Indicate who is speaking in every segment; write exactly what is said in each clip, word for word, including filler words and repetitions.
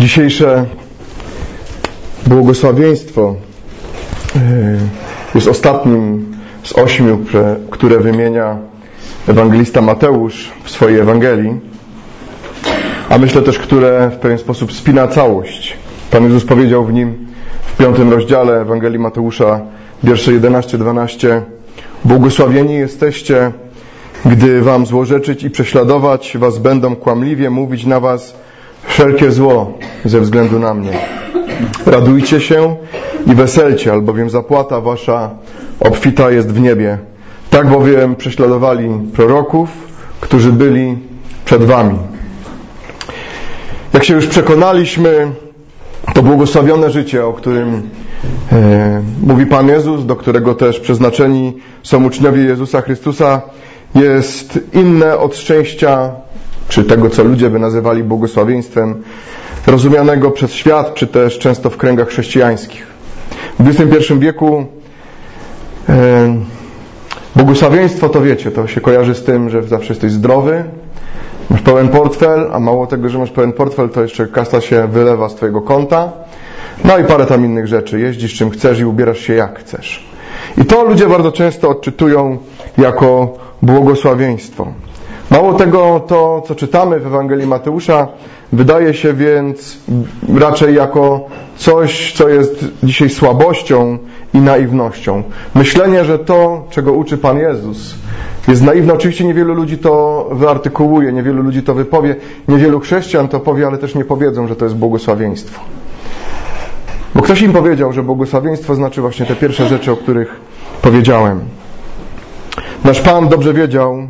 Speaker 1: Dzisiejsze błogosławieństwo jest ostatnim z ośmiu, które wymienia ewangelista Mateusz w swojej Ewangelii, a myślę też, które w pewien sposób spina całość. Pan Jezus powiedział w nim w piątym rozdziale Ewangelii Mateusza, wiersze jedenaście dwanaście: błogosławieni jesteście, gdy wam złorzeczyć i prześladować was będą, kłamliwie mówić na was wszelkie zło ze względu na mnie. Radujcie się i weselcie, albowiem zapłata wasza obfita jest w niebie. Tak bowiem prześladowali proroków, którzy byli przed wami. Jak się już przekonaliśmy, to błogosławione życie, o którym e, mówi Pan Jezus, do którego też przeznaczeni są uczniowie Jezusa Chrystusa, jest inne od szczęścia, czy tego, co ludzie by nazywali błogosławieństwem, rozumianego przez świat, czy też często w kręgach chrześcijańskich. W dwudziestym pierwszym wieku e, błogosławieństwo, to wiecie, to się kojarzy z tym, że zawsze jesteś zdrowy, masz pełen portfel, a mało tego, że masz pełen portfel, to jeszcze kasa się wylewa z twojego konta, no i parę tam innych rzeczy. Jeździsz czym chcesz i ubierasz się jak chcesz. I to ludzie bardzo często odczytują jako błogosławieństwo. Mało tego, to co czytamy w Ewangelii Mateusza, wydaje się więc raczej jako coś, co jest dzisiaj słabością i naiwnością. Myślenie, że to, czego uczy Pan Jezus, jest naiwne. Oczywiście niewielu ludzi to wyartykułuje, niewielu ludzi to wypowie, niewielu chrześcijan to powie, ale też nie powiedzą, że to jest błogosławieństwo. Bo ktoś im powiedział, że błogosławieństwo znaczy właśnie te pierwsze rzeczy, o których powiedziałem. Nasz Pan dobrze wiedział,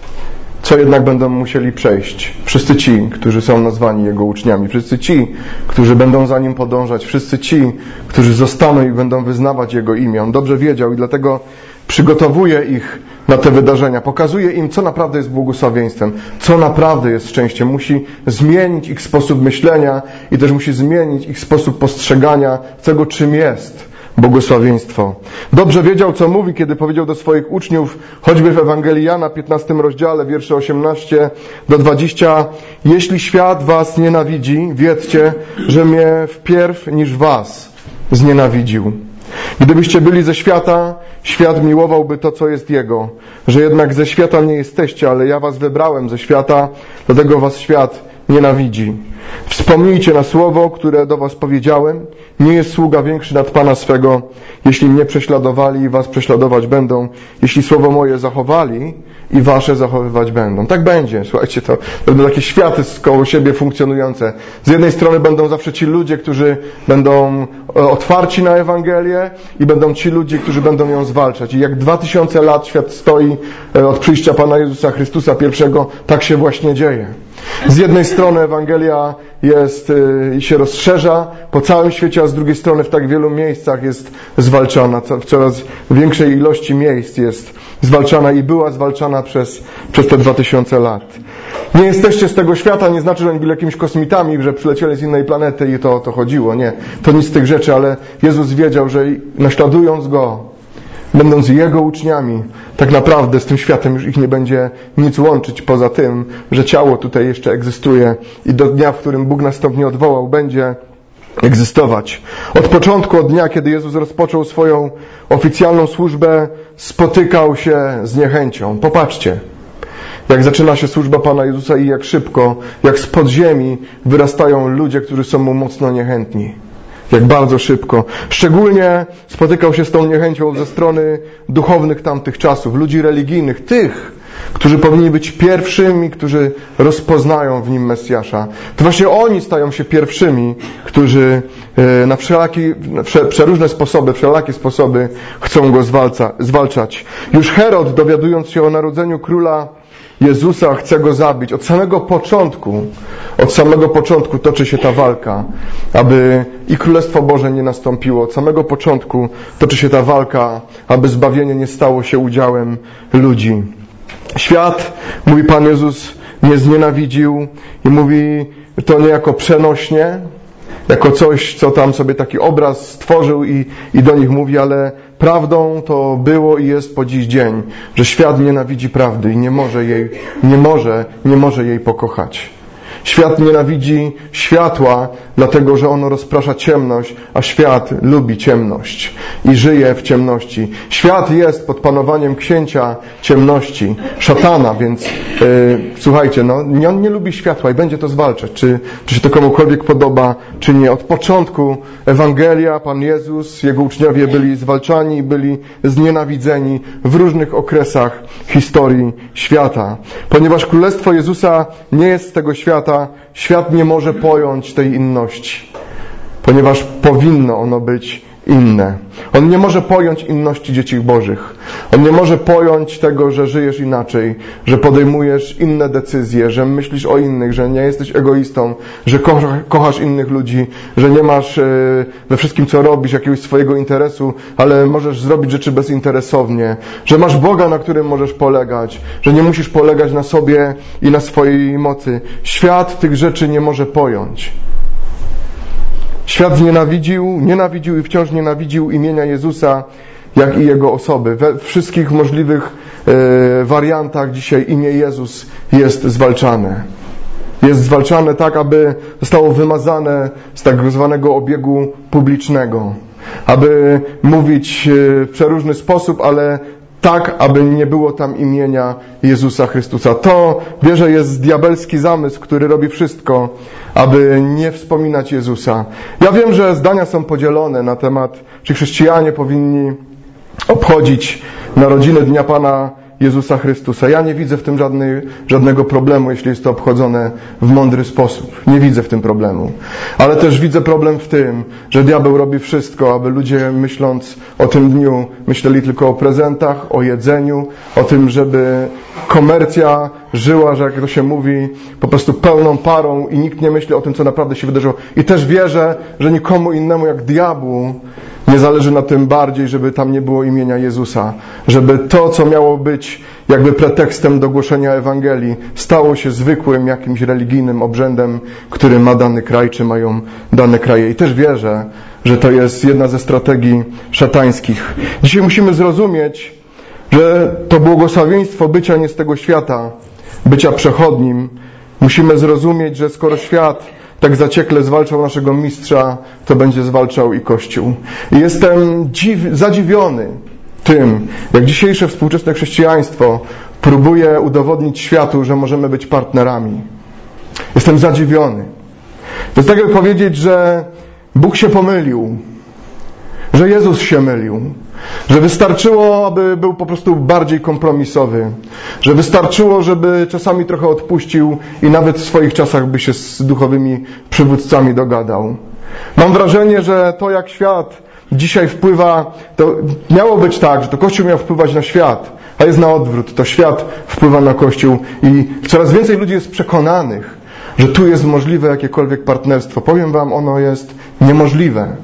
Speaker 1: co jednak będą musieli przejść. Wszyscy ci, którzy są nazwani Jego uczniami, wszyscy ci, którzy będą za Nim podążać, wszyscy ci, którzy zostaną i będą wyznawać Jego imię. On dobrze wiedział i dlatego przygotowuje ich na te wydarzenia, pokazuje im, co naprawdę jest błogosławieństwem, co naprawdę jest szczęściem. Musi zmienić ich sposób myślenia i też musi zmienić ich sposób postrzegania tego, czym jest błogosławieństwo. Dobrze wiedział, co mówi, kiedy powiedział do swoich uczniów, choćby w Ewangelii Jana, piętnastym rozdziale, wiersze osiemnaście do dwudziestego: jeśli świat was nienawidzi, wiedzcie, że mnie wpierw niż was znienawidził. Gdybyście byli ze świata, świat miłowałby to, co jest jego. Że jednak ze świata nie jesteście, ale ja was wybrałem ze świata, dlatego was świat nienawidzi. Wspomnijcie na słowo, które do was powiedziałem. Nie jest sługa większy nad Pana swego. Jeśli mnie prześladowali i was prześladować będą, jeśli słowo moje zachowali i wasze zachowywać będą. Tak będzie. Słuchajcie, to będą takie światy koło siebie funkcjonujące. Z jednej strony będą zawsze ci ludzie, którzy będą otwarci na Ewangelię i będą ci ludzie, którzy będą ją zwalczać. I jak dwa tysiące lat świat stoi od przyjścia Pana Jezusa Chrystusa pierwszego, tak się właśnie dzieje. Z jednej strony Ewangelia jest i się rozszerza po całym świecie, a z drugiej strony w tak wielu miejscach jest zwalczana. W coraz większej ilości miejsc jest zwalczana i była zwalczana przez, przez te dwa tysiące lat. Nie jesteście z tego świata, nie znaczy, że oni byli jakimiś kosmitami, że przylecieli z innej planety i to o to chodziło. Nie, to nic z tych rzeczy, ale Jezus wiedział, że naśladując Go, będąc Jego uczniami, tak naprawdę z tym światem już ich nie będzie nic łączyć poza tym, że ciało tutaj jeszcze egzystuje i do dnia, w którym Bóg nas stąd nie odwołał, będzie egzystować. Od początku, od dnia, kiedy Jezus rozpoczął swoją oficjalną służbę, spotykał się z niechęcią. Popatrzcie, jak zaczyna się służba Pana Jezusa i jak szybko, jak z podziemi wyrastają ludzie, którzy są Mu mocno niechętni. Jak bardzo szybko. Szczególnie spotykał się z tą niechęcią ze strony duchownych tamtych czasów, ludzi religijnych, tych, którzy powinni być pierwszymi, którzy rozpoznają w nim Mesjasza. To właśnie oni stają się pierwszymi, którzy na wszelakie, przeróżne sposoby, wszelakie sposoby chcą go zwalca, zwalczać. Już Herod, dowiadując się o narodzeniu króla Jezusa, chce go zabić. Od samego początku, od samego początku toczy się ta walka, aby i Królestwo Boże nie nastąpiło. Od samego początku toczy się ta walka, aby zbawienie nie stało się udziałem ludzi. Świat, mówi Pan Jezus, nie znienawidził i mówi to nie jako przenośnie, jako coś, co tam sobie taki obraz stworzył i, i do nich mówi, ale prawdą to było i jest po dziś dzień, że świat nienawidzi prawdy i nie może jej, nie może, nie może jej pokochać. Świat nienawidzi światła, dlatego że ono rozprasza ciemność, a świat lubi ciemność i żyje w ciemności. Świat jest pod panowaniem księcia ciemności, szatana, więc yy, słuchajcie, no, on nie lubi światła i będzie to zwalczać, czy, czy się to komukolwiek podoba, czy nie. Od początku Ewangelia, Pan Jezus, Jego uczniowie byli zwalczani, byli znienawidzeni w różnych okresach historii świata. Ponieważ Królestwo Jezusa nie jest z tego świata, świat nie może pojąć tej inności, ponieważ powinno ono być inne. On nie może pojąć inności dzieci Bożych. On nie może pojąć tego, że żyjesz inaczej, że podejmujesz inne decyzje, że myślisz o innych, że nie jesteś egoistą, że kochasz innych ludzi, że nie masz we wszystkim, co robisz, jakiegoś swojego interesu, ale możesz zrobić rzeczy bezinteresownie, że masz Boga, na którym możesz polegać, że nie musisz polegać na sobie i na swojej mocy. Świat tych rzeczy nie może pojąć. Świat nienawidził, nienawidził i wciąż nienawidził imienia Jezusa, jak i Jego osoby. We wszystkich możliwych e, wariantach dzisiaj imię Jezus jest zwalczane. Jest zwalczane tak, aby zostało wymazane z tak zwanego obiegu publicznego. Aby mówić w przeróżny sposób, ale tak, aby nie było tam imienia Jezusa Chrystusa. To, wierzę, jest diabelski zamysł, który robi wszystko, aby nie wspominać Jezusa. Ja wiem, że zdania są podzielone na temat, czy chrześcijanie powinni obchodzić narodziny Dnia Pana Jezusa Chrystusa. Ja nie widzę w tym żadnej, żadnego problemu, jeśli jest to obchodzone w mądry sposób. Nie widzę w tym problemu. Ale też widzę problem w tym, że diabeł robi wszystko, aby ludzie, myśląc o tym dniu, myśleli tylko o prezentach, o jedzeniu, o tym, żeby komercja żyła, że jak to się mówi, po prostu pełną parą i nikt nie myśli o tym, co naprawdę się wydarzyło. I też wierzę, że nikomu innemu jak diabłu nie zależy na tym bardziej, żeby tam nie było imienia Jezusa. Żeby to, co miało być jakby pretekstem do głoszenia Ewangelii, stało się zwykłym jakimś religijnym obrzędem, który ma dany kraj, czy mają dane kraje. I też wierzę, że to jest jedna ze strategii szatańskich. Dzisiaj musimy zrozumieć, że to błogosławieństwo bycia nie z tego świata, bycia przechodnim, musimy zrozumieć, że skoro świat tak zaciekle zwalczał naszego mistrza, to będzie zwalczał i Kościół. I jestem dziw, zadziwiony tym, jak dzisiejsze współczesne chrześcijaństwo próbuje udowodnić światu, że możemy być partnerami. Jestem zadziwiony. To jest tak, jak powiedzieć, że Bóg się pomylił, że Jezus się mylił, że wystarczyło, aby był po prostu bardziej kompromisowy, że wystarczyło, żeby czasami trochę odpuścił i nawet w swoich czasach by się z duchowymi przywódcami dogadał. Mam wrażenie, że to, jak świat dzisiaj wpływa, to miało być tak, że to Kościół miał wpływać na świat, a jest na odwrót. To świat wpływa na Kościół i coraz więcej ludzi jest przekonanych, że tu jest możliwe jakiekolwiek partnerstwo. Powiem wam, ono jest niemożliwe.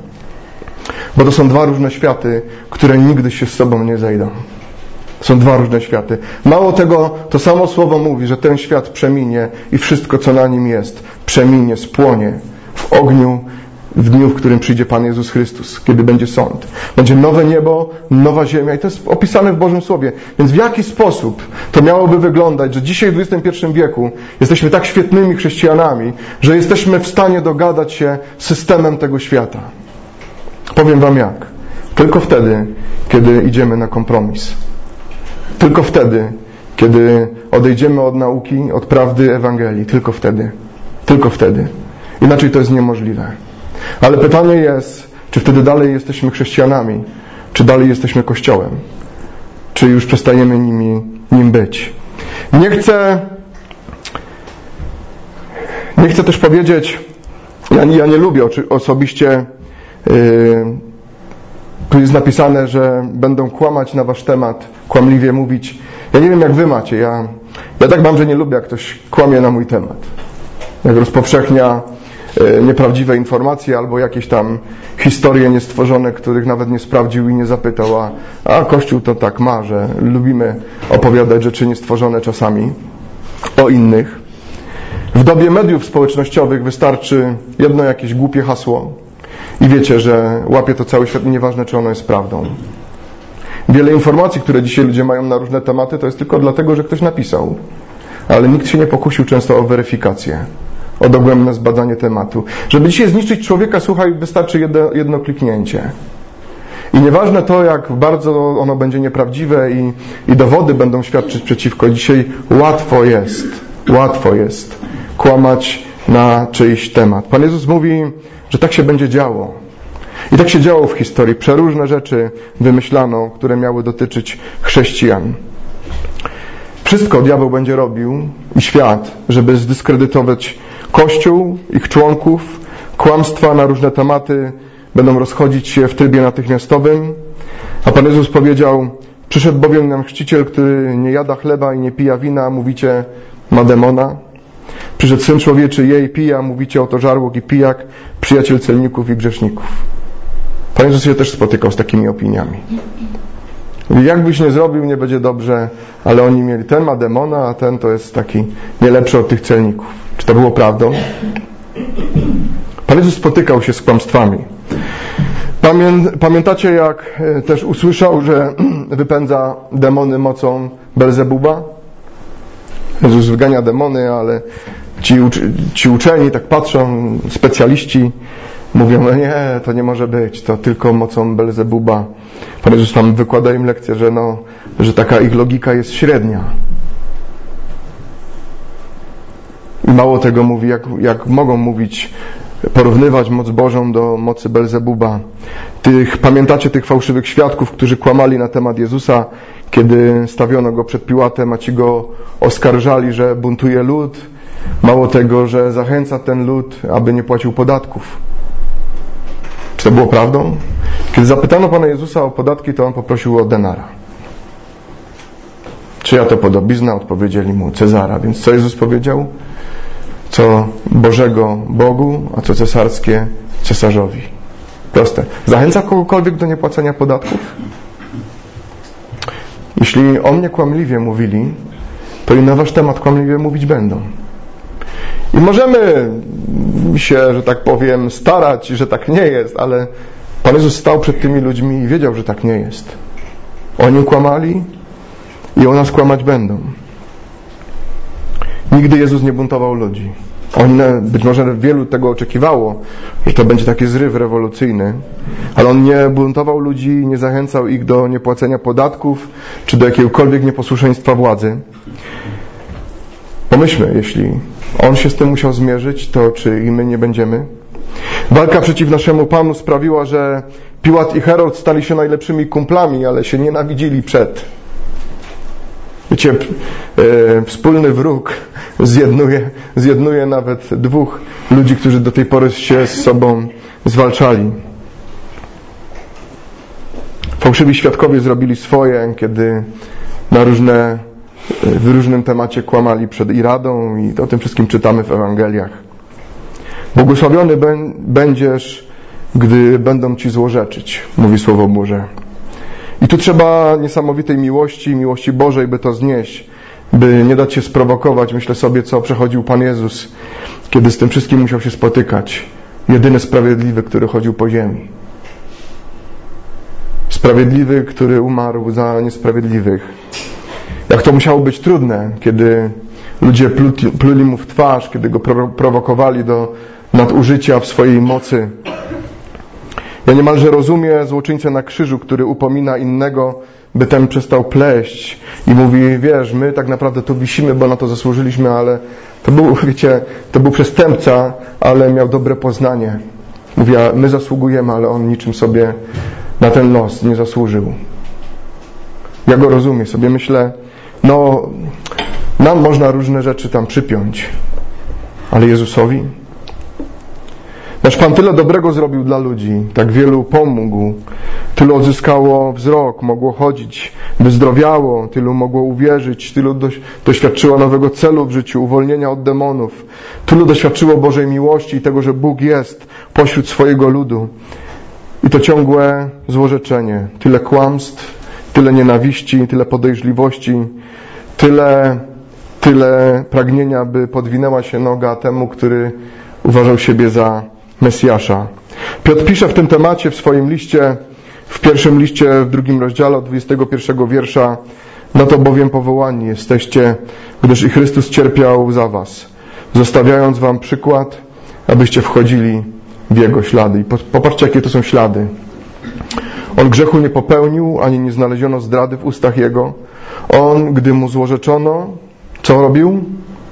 Speaker 1: Bo to są dwa różne światy, które nigdy się z sobą nie zejdą. Są dwa różne światy. Mało tego, to samo słowo mówi, że ten świat przeminie i wszystko, co na nim jest, przeminie, spłonie w ogniu w dniu, w którym przyjdzie Pan Jezus Chrystus, kiedy będzie sąd. Będzie nowe niebo, nowa ziemia i to jest opisane w Bożym Słowie. Więc w jaki sposób to miałoby wyglądać, że dzisiaj w dwudziestym pierwszym wieku jesteśmy tak świetnymi chrześcijanami, że jesteśmy w stanie dogadać się z systemem tego świata? Powiem wam jak. Tylko wtedy, kiedy idziemy na kompromis. Tylko wtedy, kiedy odejdziemy od nauki, od prawdy Ewangelii. Tylko wtedy. Tylko wtedy. Inaczej to jest niemożliwe. Ale pytanie jest, czy wtedy dalej jesteśmy chrześcijanami? Czy dalej jesteśmy Kościołem? Czy już przestajemy nimi, nim być? Nie chcę nie chcę też powiedzieć, ja, ja nie lubię osobiście tu jest napisane, że będą kłamać na wasz temat, kłamliwie mówić. Ja nie wiem, jak wy macie. Ja, ja tak mam, że nie lubię, jak ktoś kłamie na mój temat. Jak rozpowszechnia nieprawdziwe informacje albo jakieś tam historie niestworzone, których nawet nie sprawdził i nie zapytał. A, a Kościół to tak ma, że lubimy opowiadać rzeczy niestworzone czasami o innych. W dobie mediów społecznościowych wystarczy jedno jakieś głupie hasło i wiecie, że łapie to cały świat, nieważne, czy ono jest prawdą. Wiele informacji, które dzisiaj ludzie mają na różne tematy, to jest tylko dlatego, że ktoś napisał. Ale nikt się nie pokusił często o weryfikację. o dogłębne zbadanie tematu. Żeby dzisiaj zniszczyć człowieka, słuchaj, wystarczy jedno, jedno kliknięcie. I nieważne to, jak bardzo ono będzie nieprawdziwe i, i dowody będą świadczyć przeciwko. Dzisiaj łatwo jest, łatwo jest kłamać na czyjś temat. Pan Jezus mówi, że tak się będzie działo. I tak się działo w historii. Przeróżne rzeczy wymyślano, które miały dotyczyć chrześcijan. Wszystko diabeł będzie robił i świat, żeby zdyskredytować Kościół, ich członków. Kłamstwa na różne tematy będą rozchodzić się w trybie natychmiastowym. A Pan Jezus powiedział, przyszedł bowiem nam chrzciciel, który nie jada chleba i nie pija wina, a mówicie, ma demona. Przyszedł Syn Człowieczy, je i pije, a mówicie, oto żarłok i pijak, przyjaciel celników i grzeszników. Pan Jezus się też spotykał z takimi opiniami. Mówi, jakbyś nie zrobił, nie będzie dobrze, ale oni mieli, ten ma demona, a ten to jest taki nie lepszy od tych celników. Czy to było prawdą? Pan Jezus spotykał się z kłamstwami. Pamię, pamiętacie, jak też usłyszał, że wypędza demony mocą Belzebuba? Jezus wygania demony, ale ci, ci uczeni tak patrzą, specjaliści mówią, no nie, to nie może być, to tylko mocą Belzebuba. Pan Jezus tam wykłada im lekcję, że, no, że taka ich logika jest średnia. I mało tego mówi, jak, jak mogą mówić, porównywać moc Bożą do mocy Belzebuba. Tych, pamiętacie tych fałszywych świadków, którzy kłamali na temat Jezusa, kiedy stawiono Go przed Piłatem, a ci Go oskarżali, że buntuje lud. Mało tego, że zachęca ten lud, aby nie płacił podatków. Czy to było prawdą? Kiedy zapytano Pana Jezusa o podatki, to On poprosił o denara. Czyja to podobizna? Odpowiedzieli Mu Cezara. Więc co Jezus powiedział? Co Bożego Bogu, a co cesarskie cesarzowi. Proste. Zachęca kogokolwiek do niepłacenia podatków? Jeśli o mnie kłamliwie mówili, to i na wasz temat kłamliwie mówić będą. I możemy się, że tak powiem, starać, że tak nie jest, ale Pan Jezus stał przed tymi ludźmi i wiedział, że tak nie jest. Oni kłamali i o nas kłamać będą. Nigdy Jezus nie buntował ludzi. Oni, być może wielu tego oczekiwało, że to będzie taki zryw rewolucyjny, ale On nie buntował ludzi, nie zachęcał ich do niepłacenia podatków, czy do jakiegokolwiek nieposłuszeństwa władzy. Pomyślmy, jeśli On się z tym musiał zmierzyć, to czy i my nie będziemy? Walka przeciw naszemu Panu sprawiła, że Piłat i Herod stali się najlepszymi kumplami, ale się nienawidzili przed. Wiecie, e, wspólny wróg zjednuje, zjednuje nawet dwóch ludzi, którzy do tej pory się z sobą zwalczali. Fałszywi świadkowie zrobili swoje, kiedy na różne, w różnym temacie kłamali przed Iradą i o tym wszystkim czytamy w Ewangeliach. Błogosławiony będziesz, gdy będą Ci złorzeczyć, mówi Słowo Boże. I tu trzeba niesamowitej miłości, miłości Bożej, by to znieść, by nie dać się sprowokować. Myślę sobie, co przechodził Pan Jezus, kiedy z tym wszystkim musiał się spotykać. Jedyny sprawiedliwy, który chodził po ziemi. Sprawiedliwy, który umarł za niesprawiedliwych. Jak to musiało być trudne, kiedy ludzie pluli, pluli mu w twarz, kiedy go prowokowali do nadużycia w swojej mocy. Ja niemalże rozumiem złoczyńcę na krzyżu, który upomina innego, by ten przestał pleść i mówi, wiesz, my tak naprawdę tu wisimy, bo na to zasłużyliśmy, ale to był, wiecie, to był przestępca, ale miał dobre poznanie. Mówi, a my zasługujemy, ale on niczym sobie na ten los nie zasłużył. Ja go rozumiem, sobie myślę, no, nam można różne rzeczy tam przypiąć, ale Jezusowi? Nasz Pan tyle dobrego zrobił dla ludzi, tak wielu pomógł, tylu odzyskało wzrok, mogło chodzić, wyzdrowiało, tylu mogło uwierzyć, tylu doświadczyło nowego celu w życiu, uwolnienia od demonów, tylu doświadczyło Bożej miłości i tego, że Bóg jest pośród swojego ludu. I to ciągłe złorzeczenie, tyle kłamstw, tyle nienawiści, tyle podejrzliwości, tyle, tyle pragnienia, by podwinęła się noga temu, który uważał siebie za Mesjasza. Piotr pisze w tym temacie w swoim liście, w pierwszym liście, w drugim rozdziale od dwudziestego pierwszego wiersza: na to bowiem powołani jesteście, gdyż i Chrystus cierpiał za was, zostawiając wam przykład, abyście wchodzili w Jego ślady. I popatrzcie, jakie to są ślady. On grzechu nie popełnił, ani nie znaleziono zdrady w ustach Jego. On, gdy Mu złorzeczono, co robił?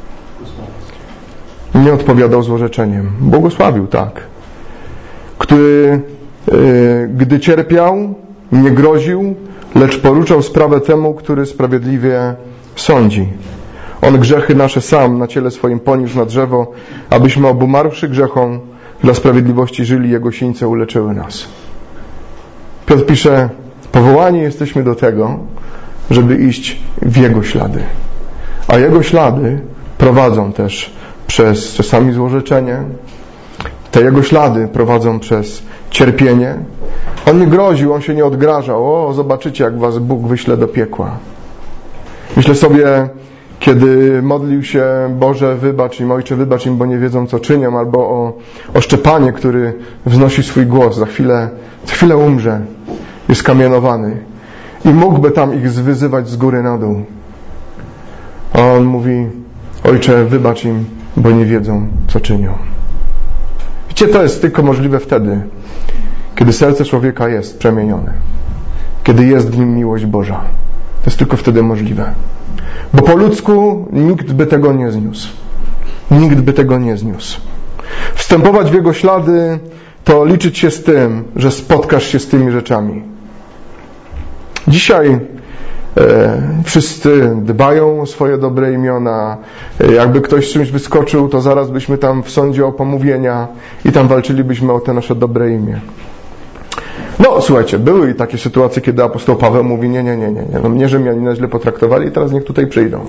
Speaker 1: Nie odpowiadał złorzeczeniem. Błogosławił, tak. Który, yy, gdy cierpiał, nie groził, lecz poruczał sprawę temu, który sprawiedliwie sądzi. On grzechy nasze sam na ciele swoim poniósł na drzewo, abyśmy obumarłszy grzechom dla sprawiedliwości żyli, Jego sińce uleczyły nas. Piotr pisze, powołani jesteśmy do tego, żeby iść w Jego ślady. A Jego ślady prowadzą też przez czasami złorzeczenie. Te Jego ślady prowadzą przez cierpienie. On nie groził, On się nie odgrażał. O, zobaczycie, jak was Bóg wyśle do piekła. Myślę sobie, kiedy modlił się, Boże, wybacz im, Ojcze, wybacz im, bo nie wiedzą, co czynią, albo o, o Szczepanie, który wznosi swój głos, za chwilę, za chwilę umrze, jest kamienowany i mógłby tam ich zwyzywać z góry na dół. A on mówi, Ojcze, wybacz im, bo nie wiedzą, co czynią. Wiecie, to jest tylko możliwe wtedy, kiedy serce człowieka jest przemienione, kiedy jest w nim miłość Boża. To jest tylko wtedy możliwe. Bo po ludzku nikt by tego nie zniósł. Nikt by tego nie zniósł. Wstępować w Jego ślady to liczyć się z tym, że spotkasz się z tymi rzeczami. Dzisiaj e, wszyscy dbają o swoje dobre imiona. E, jakby ktoś z czymś wyskoczył, to zaraz byśmy tam w sądzie o pomówienia i tam walczylibyśmy o te nasze dobre imię. No, słuchajcie, były i takie sytuacje, kiedy apostoł Paweł mówi, nie, nie, nie, nie, nie, no mnie Rzymianie źle potraktowali i teraz niech tutaj przyjdą.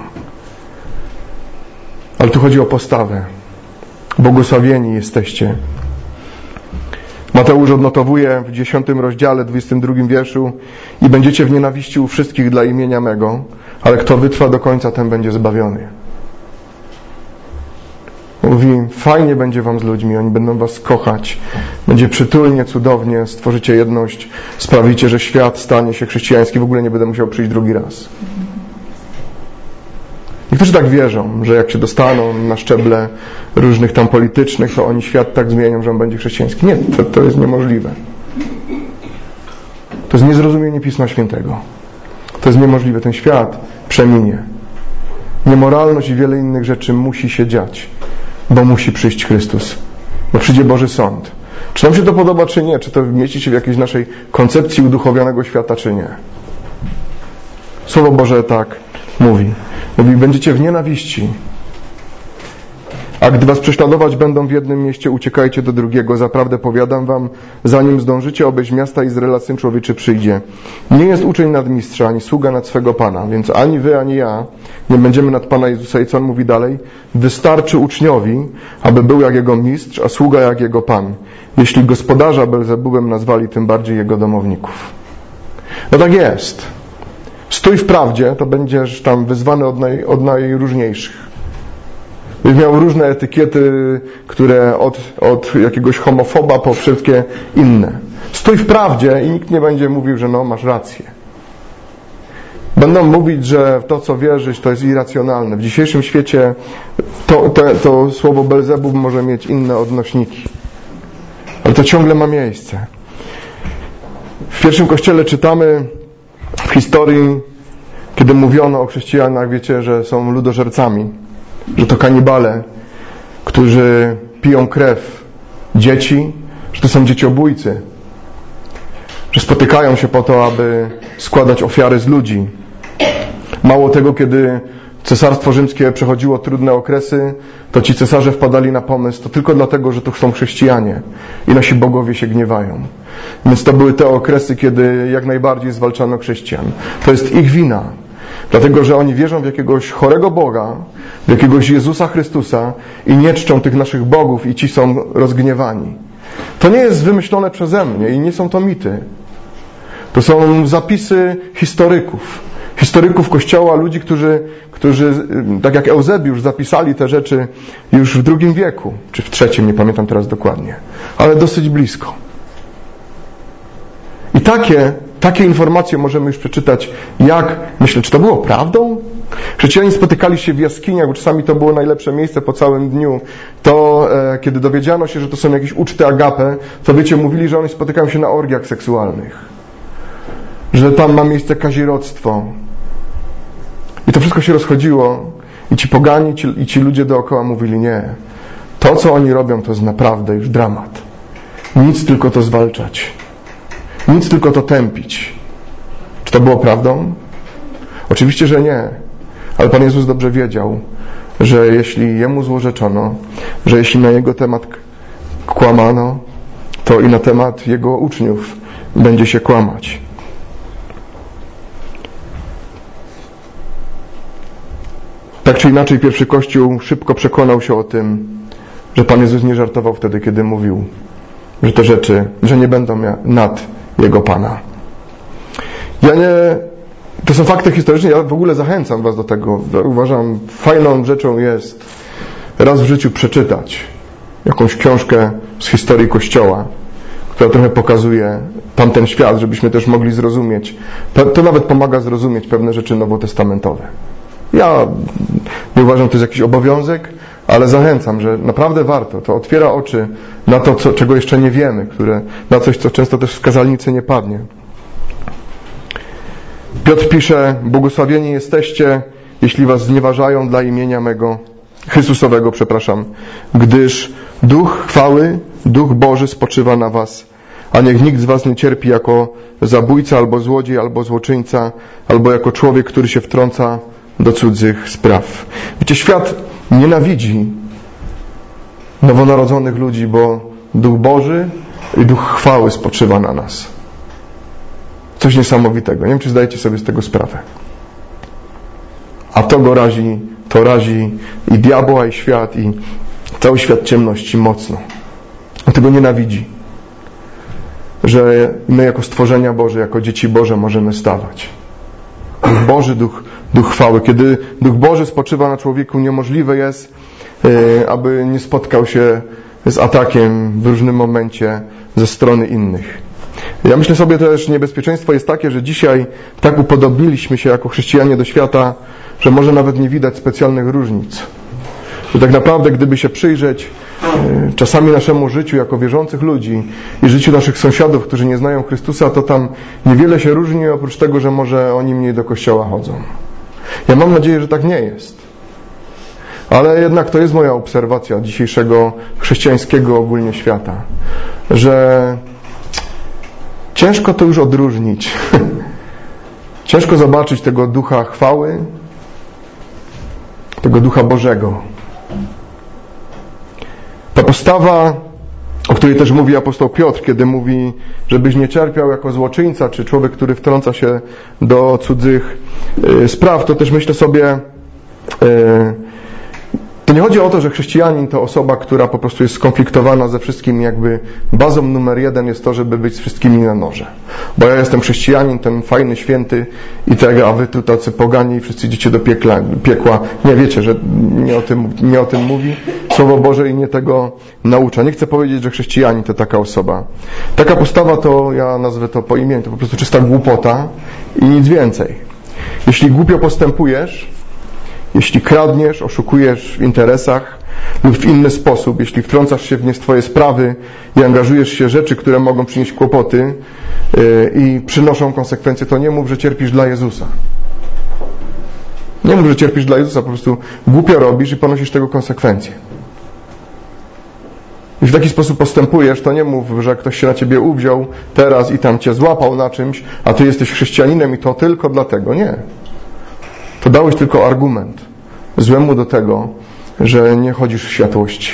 Speaker 1: Ale tu chodzi o postawę. Błogosławieni jesteście. Mateusz odnotowuje w dziesiątym rozdziale, dwudziestym drugim wierszu i będziecie w nienawiści u wszystkich dla imienia mego, ale kto wytrwa do końca, ten będzie zbawiony. Mówi, fajnie będzie wam z ludźmi, oni będą was kochać, będzie przytulnie, cudownie, stworzycie jedność, sprawicie, że świat stanie się chrześcijański, w ogóle nie będę musiał przyjść drugi raz. Niektórzy tak wierzą, że jak się dostaną na szczeble różnych tam politycznych, to oni świat tak zmienią, że on będzie chrześcijański. Nie, to, to jest niemożliwe. To jest niezrozumienie Pisma Świętego. To jest niemożliwe. Ten świat przeminie. Niemoralność i wiele innych rzeczy musi się dziać, bo musi przyjść Chrystus, bo przyjdzie Boży Sąd. Czy nam się to podoba, czy nie? Czy to mieści się w jakiejś naszej koncepcji uduchowionego świata, czy nie? Słowo Boże tak mówi. Mówi, będziecie w nienawiści. A gdy was prześladować będą w jednym mieście, uciekajcie do drugiego. Zaprawdę powiadam wam, zanim zdążycie obejść miasta Izraela, Syn Człowieczy przyjdzie. Nie jest uczeń nad mistrza, ani sługa nad swego Pana, więc ani wy, ani ja nie będziemy nad Pana Jezusa. I co on mówi dalej? Wystarczy uczniowi, aby był jak jego mistrz, a sługa jak jego Pan. Jeśli gospodarza Belzebubem nazwali, tym bardziej jego domowników. No tak jest. Stój w prawdzie, to będziesz tam wyzwany od, naj, od najróżniejszych. Będziesz miał różne etykiety, które od, od jakiegoś homofoba po wszystkie inne. Stój w prawdzie i nikt nie będzie mówił, że no, masz rację. Będą mówić, że to, co wierzysz, to jest irracjonalne. W dzisiejszym świecie to, to, to słowo Belzebub może mieć inne odnośniki. Ale to ciągle ma miejsce. W pierwszym kościele czytamy w historii, kiedy mówiono o chrześcijanach, wiecie, że są ludożercami, że to kanibale, którzy piją krew dzieci, że to są dzieciobójcy, że spotykają się po to, aby składać ofiary z ludzi. Mało tego, kiedy Cesarstwo Rzymskie przechodziło trudne okresy, to ci cesarze wpadali na pomysł, to tylko dlatego, że to są chrześcijanie i nasi bogowie się gniewają. Więc to były te okresy, kiedy jak najbardziej zwalczano chrześcijan. To jest ich wina. Dlatego, że oni wierzą w jakiegoś chorego Boga, w jakiegoś Jezusa Chrystusa i nie czczą tych naszych bogów i ci są rozgniewani. To nie jest wymyślone przeze mnie i nie są to mity. To są zapisy historyków. Historyków Kościoła, ludzi, którzy, którzy, tak jak Eusebiusz, zapisali te rzeczy już w drugim wieku, czy w trzecim, nie pamiętam teraz dokładnie, ale dosyć blisko. I takie, takie informacje możemy już przeczytać, jak, myślę, czy to było prawdą? Chrześcijanie spotykali się w jaskiniach, bo czasami to było najlepsze miejsce po całym dniu. To, e, kiedy dowiedziano się, że to są jakieś uczty agape, to wiecie, mówili, że oni spotykają się na orgiach seksualnych. Że tam ma miejsce kazirodztwo. I to wszystko się rozchodziło i ci pogani ci, i ci ludzie dookoła mówili, nie, to co oni robią to jest naprawdę już dramat. Nic tylko to zwalczać. Nic tylko to tępić. Czy to było prawdą? Oczywiście, że nie. Ale Pan Jezus dobrze wiedział, że jeśli Jemu złorzeczono, że jeśli na Jego temat kłamano, to i na temat Jego uczniów będzie się kłamać. Tak czy inaczej, pierwszy Kościół szybko przekonał się o tym, że Pan Jezus nie żartował wtedy, kiedy mówił, że te rzeczy, że nie będą nad Jego Pana. Ja nie... To są fakty historyczne, ja w ogóle zachęcam Was do tego. Uważam, fajną rzeczą jest raz w życiu przeczytać jakąś książkę z historii Kościoła, która trochę pokazuje tamten świat, żebyśmy też mogli zrozumieć. To nawet pomaga zrozumieć pewne rzeczy nowotestamentowe. Ja nie uważam, że to jest jakiś obowiązek, ale zachęcam, że naprawdę warto. To otwiera oczy na to, co, czego jeszcze nie wiemy, które, na coś, co często też w kazalnicy nie padnie. Piotr pisze, błogosławieni jesteście, jeśli was znieważają dla imienia mego, Chrystusowego, przepraszam, gdyż Duch chwały, Duch Boży spoczywa na was, a niech nikt z was nie cierpi jako zabójca, albo złodziej, albo złoczyńca, albo jako człowiek, który się wtrąca do cudzych spraw. Wiecie, świat nienawidzi nowonarodzonych ludzi, bo Duch Boży i Duch chwały spoczywa na nas. Coś niesamowitego. Nie wiem, czy zdajecie sobie z tego sprawę. A to go razi, to razi i diabła, i świat, i cały świat ciemności mocno. On tego nienawidzi. Że my jako stworzenia Boże, jako dzieci Boże możemy stawać. Duch Boży, Duch, Duch chwały. Kiedy Duch Boży spoczywa na człowieku, niemożliwe jest, aby nie spotkał się z atakiem w różnym momencie ze strony innych. Ja myślę sobie też, niebezpieczeństwo jest takie, że dzisiaj tak upodobniliśmy się jako chrześcijanie do świata, że może nawet nie widać specjalnych różnic. Że tak naprawdę, gdyby się przyjrzeć czasami naszemu życiu jako wierzących ludzi i życiu naszych sąsiadów, którzy nie znają Chrystusa, to tam niewiele się różni, oprócz tego, że może oni mniej do kościoła chodzą. Ja mam nadzieję, że tak nie jest. Ale jednak to jest moja obserwacja dzisiejszego chrześcijańskiego ogólnie świata, że ciężko to już odróżnić. Ciężko zobaczyć tego Ducha chwały, tego Ducha Bożego. Ta postawa, o której też mówi apostoł Piotr, kiedy mówi, żebyś nie cierpiał jako złoczyńca, czy człowiek, który wtrąca się do cudzych spraw, to też myślę sobie, to nie chodzi o to, że chrześcijanin to osoba, która po prostu jest skonfliktowana ze wszystkim, jakby bazą numer jeden jest to, żeby być z wszystkimi na noże. Bo ja jestem chrześcijanin, ten fajny, święty i tego, a wy tu tacy pogani i wszyscy idziecie do piekla, piekła. Nie wiecie, że nie o tym, nie o tym mówi Słowo Boże i nie tego naucza. Nie chcę powiedzieć, że chrześcijanin to taka osoba. Taka postawa to, ja nazwę to po imieniu, to po prostu czysta głupota i nic więcej. Jeśli głupio postępujesz, jeśli kradniesz, oszukujesz w interesach lub w inny sposób, jeśli wtrącasz się w nie swoje sprawy i angażujesz się w rzeczy, które mogą przynieść kłopoty yy, i przynoszą konsekwencje, to nie mów, że cierpisz dla Jezusa. Nie mów, że cierpisz dla Jezusa, po prostu głupio robisz i ponosisz tego konsekwencje. I w taki sposób postępujesz, to nie mów, że ktoś się na ciebie uwziął teraz i tam cię złapał na czymś, a ty jesteś chrześcijaninem i to tylko dlatego. Nie. To dałeś tylko argument złemu do tego, że nie chodzisz w światłości.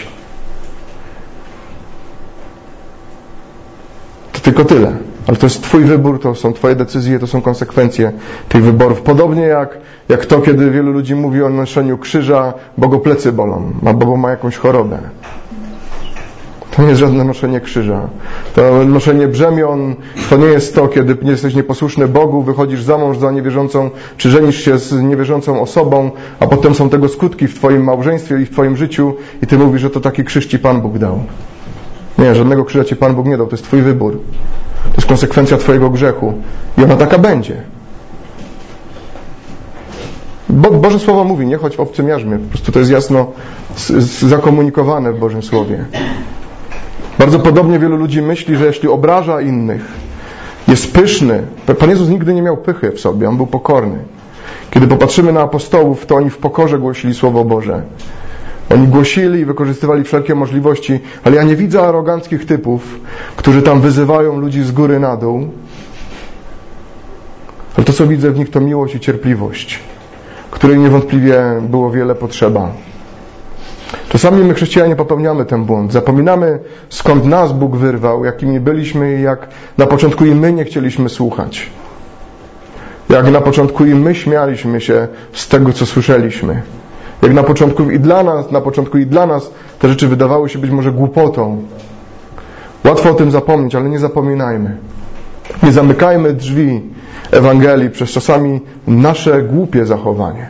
Speaker 1: To tylko tyle. Ale to jest twój wybór, to są twoje decyzje, to są konsekwencje tych wyborów. Podobnie jak, jak to, kiedy wielu ludzi mówi o noszeniu krzyża, bo go plecy bolą, albo bo ma jakąś chorobę. To nie jest żadne noszenie krzyża. To noszenie brzemion to nie jest to, kiedy jesteś nieposłuszny Bogu, wychodzisz za mąż za niewierzącą, czy żenisz się z niewierzącą osobą, a potem są tego skutki w twoim małżeństwie i w twoim życiu i ty mówisz, że to taki krzyż ci Pan Bóg dał. Nie, żadnego krzyża ci Pan Bóg nie dał. To jest twój wybór. To jest konsekwencja twojego grzechu. I ona taka będzie. Bo Boże Słowo mówi, nie chodź w obcym jarzmie. Po prostu to jest jasno z, z, zakomunikowane w Bożym Słowie. Bardzo podobnie wielu ludzi myśli, że jeśli obraża innych, jest pyszny. Pan Jezus nigdy nie miał pychy w sobie, On był pokorny. Kiedy popatrzymy na apostołów, to oni w pokorze głosili Słowo Boże. Oni głosili i wykorzystywali wszelkie możliwości, ale ja nie widzę aroganckich typów, którzy tam wyzywają ludzi z góry na dół. Ale to, co widzę w nich, to miłość i cierpliwość, której niewątpliwie było wiele potrzeba. Czasami my, chrześcijanie, popełniamy ten błąd. Zapominamy, skąd nas Bóg wyrwał, jakimi byliśmy i jak na początku i my nie chcieliśmy słuchać. Jak na początku i my śmialiśmy się z tego, co słyszeliśmy. Jak na początku i dla nas, na początku i dla nas te rzeczy wydawały się być może głupotą. Łatwo o tym zapomnieć, ale nie zapominajmy. Nie zamykajmy drzwi Ewangelii przez czasami nasze głupie zachowanie.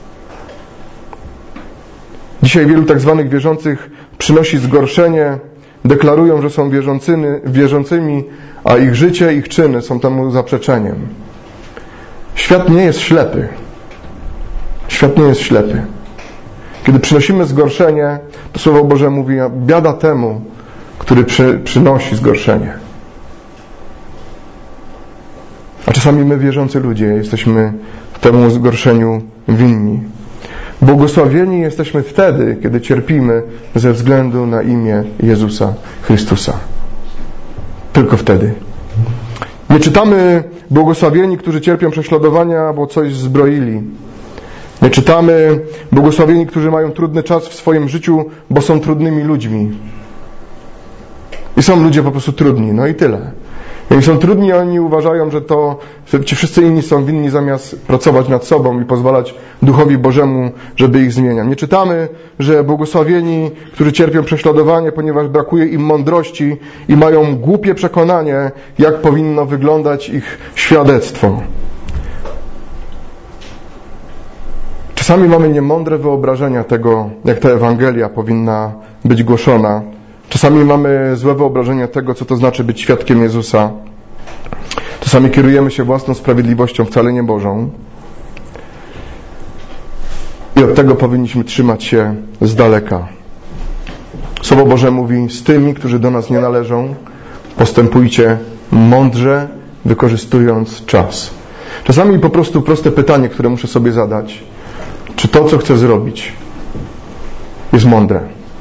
Speaker 1: Dzisiaj wielu tak zwanych wierzących przynosi zgorszenie, deklarują, że są wierzącymi, a ich życie, ich czyny są temu zaprzeczeniem. Świat nie jest ślepy. Świat nie jest ślepy. Kiedy przynosimy zgorszenie, to Słowo Boże mówi, biada temu, który przy, przynosi zgorszenie. A czasami my, wierzący ludzie, jesteśmy temu zgorszeniu winni. Błogosławieni jesteśmy wtedy, kiedy cierpimy ze względu na imię Jezusa Chrystusa. Tylko wtedy. Nie czytamy błogosławieni, którzy cierpią prześladowania, bo coś zbroili. Nie czytamy błogosławieni, którzy mają trudny czas w swoim życiu, bo są trudnymi ludźmi. I są ludzie po prostu trudni, no i tyle. Oni są trudni, oni uważają, że to że ci wszyscy inni są winni zamiast pracować nad sobą i pozwalać Duchowi Bożemu, żeby ich zmieniał. Nie czytamy, że błogosławieni, którzy cierpią prześladowanie, ponieważ brakuje im mądrości i mają głupie przekonanie, jak powinno wyglądać ich świadectwo. Czasami mamy niemądre wyobrażenia tego, jak ta Ewangelia powinna być głoszona. Czasami mamy złe wyobrażenia tego, co to znaczy być świadkiem Jezusa. Czasami kierujemy się własną sprawiedliwością, wcale nie Bożą. I od tego powinniśmy trzymać się z daleka. Słowo Boże mówi, z tymi, którzy do nas nie należą, postępujcie mądrze, wykorzystując czas. Czasami po prostu proste pytanie, które muszę sobie zadać. Czy to, co chcę zrobić, jest mądre?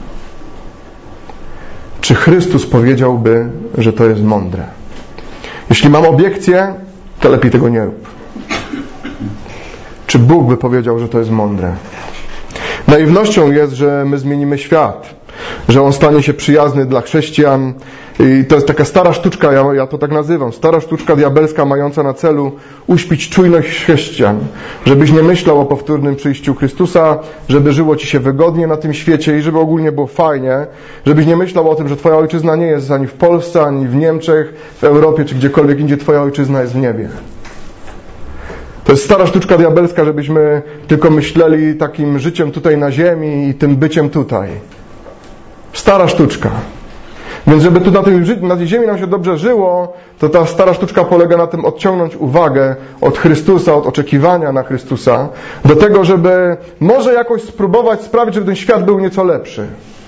Speaker 1: Czy Chrystus powiedziałby, że to jest mądre? Jeśli mam obiekcję, to lepiej tego nie rób. Czy Bóg by powiedział, że to jest mądre? Naiwnością jest, że my zmienimy świat, że on stanie się przyjazny dla chrześcijan. I to jest taka stara sztuczka, ja, ja to tak nazywam, stara sztuczka diabelska mająca na celu uśpić czujność chrześcijan. Żebyś nie myślał o powtórnym przyjściu Chrystusa, żeby żyło ci się wygodnie na tym świecie i żeby ogólnie było fajnie. Żebyś nie myślał o tym, że twoja ojczyzna nie jest ani w Polsce, ani w Niemczech, w Europie, czy gdziekolwiek indziej twoja ojczyzna jest w niebie. To jest stara sztuczka diabelska, żebyśmy tylko myśleli takim życiem tutaj na ziemi i tym byciem tutaj. Stara sztuczka. Więc żeby tu na tej, na tej ziemi nam się dobrze żyło, to ta stara sztuczka polega na tym odciągnąć uwagę od Chrystusa, od oczekiwania na Chrystusa, do tego, żeby może jakoś spróbować sprawić, żeby ten świat był nieco lepszy.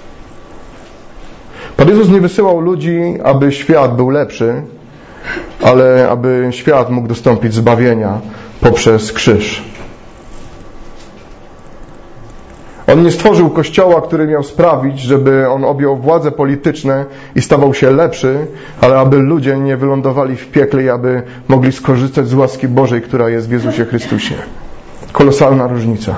Speaker 1: Pan Jezus nie wysyłał ludzi, aby świat był lepszy, ale aby świat mógł dostąpić zbawienia poprzez krzyż. On nie stworzył Kościoła, który miał sprawić, żeby on objął władze polityczne i stawał się lepszy, ale aby ludzie nie wylądowali w piekle i aby mogli skorzystać z łaski Bożej, która jest w Jezusie Chrystusie. Kolosalna różnica.